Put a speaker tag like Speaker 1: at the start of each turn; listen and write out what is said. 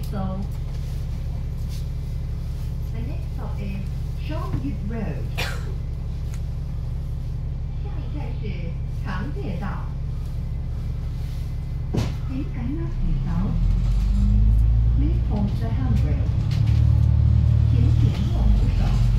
Speaker 1: So the next stop is Shawmut Road. 下一站是长界道。请緊握扶手。Please hold the handrail. 请紧握扶手。